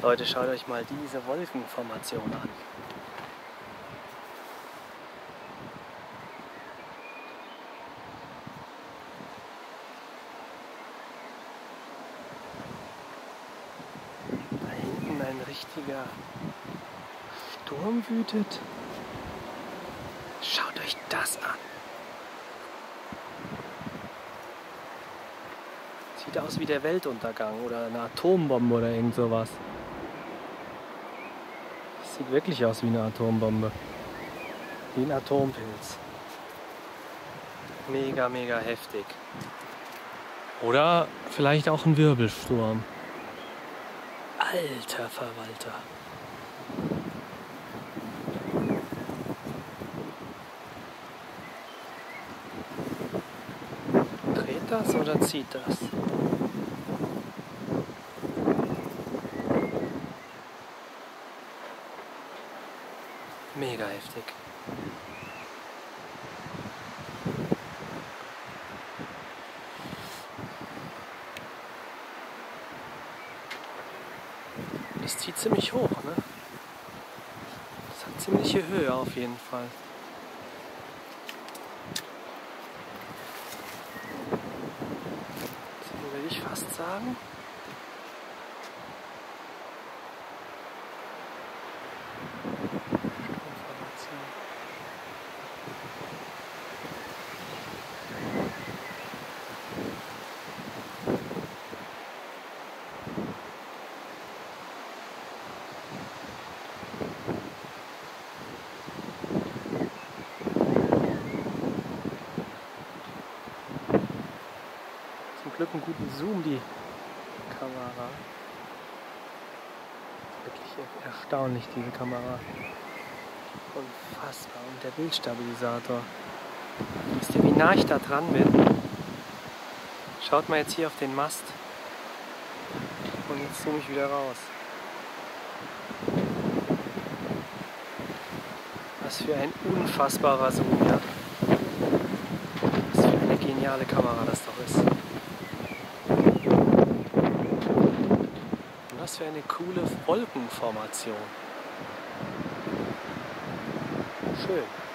Leute, schaut euch mal diese Wolkenformation an. Da hinten ein richtiger Sturm wütet. Schaut euch das an. Sieht aus wie der Weltuntergang oder eine Atombombe oder irgend sowas. Das sieht wirklich aus wie eine Atombombe. Wie ein Atompilz. Mega, mega heftig. Oder vielleicht auch ein Wirbelsturm. Alter Verwalter. Dreht das oder zieht das? Mega heftig. Es zieht ziemlich hoch, ne? Es hat ziemliche Höhe auf jeden Fall. So würde ich fast sagen. Zum Glück einen guten Zoom, die Kamera. Wirklich erstaunlich, diese Kamera. Unfassbar. Und der Bildstabilisator. Wisst ihr, wie nah ich da dran bin? Schaut mal jetzt hier auf den Mast. Und jetzt zoome ich wieder raus. Was für ein unfassbarer Zoom, ja? Was für eine geniale Kamera das doch ist. Und was für eine coole Wolkenformation. Schön.